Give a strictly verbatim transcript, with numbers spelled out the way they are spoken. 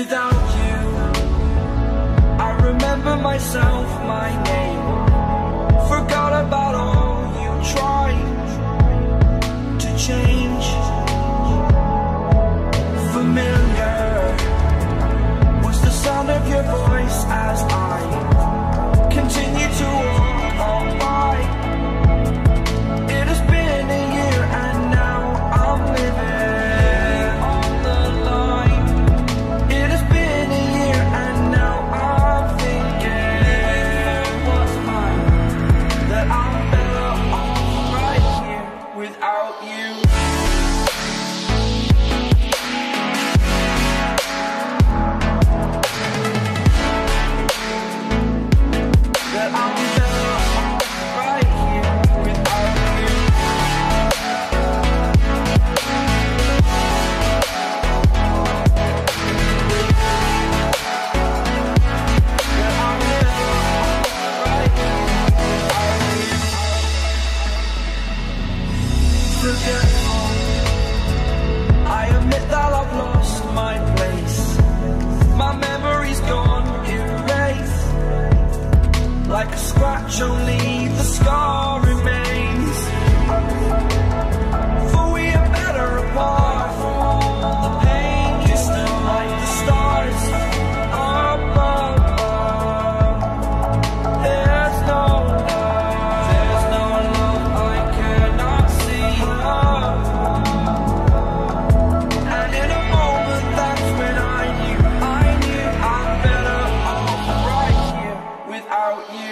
without you. I remember myself, my name, forgot about all you tried to change. Familiar was the sound of your voice as I continue to walk on by. It has been a year and now I'm living on the line. It has been a year and now I'm thinking what's mine, that I'm better off right here without you. I admit that I've lost my place. My memory's gone erased. Like a scratch, only the scar remains. For we are better apart from all the pain. Distant like the stars above. There's no love, there's no love I cannot see. And in a moment, that's when I knew, I knew I'm better off right here without you.